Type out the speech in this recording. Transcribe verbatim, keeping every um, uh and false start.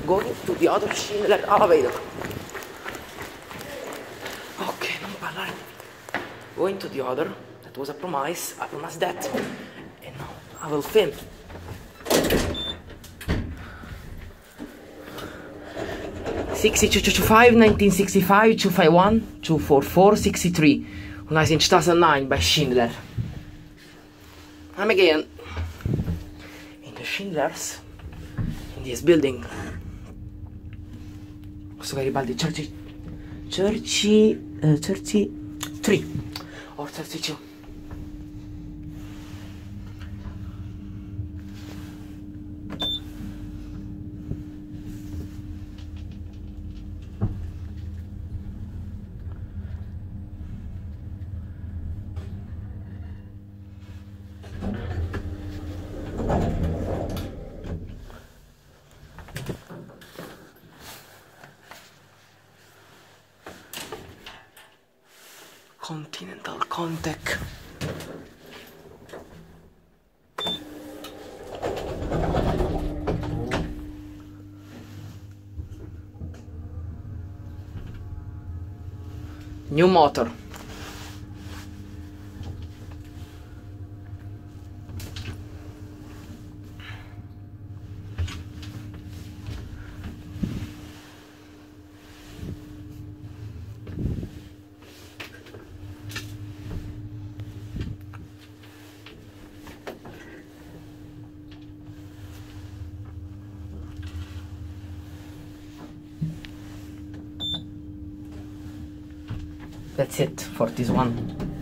going to the other Schindler. Ah, vedo. Ok, non parlare. Going to the other. That was a promise. I promised that. And now I will film. sixty, two twenty-five, nineteen sixty-five, two fifty-one, two forty-four, sixty-three. Organized in two thousand nine by Schindler. I'm again in the Schindlers, in this building. Questo Garibaldi thirty, thirty, uh, thirty-three or thirty-two. Continental Contec. New motor. That's it for this one.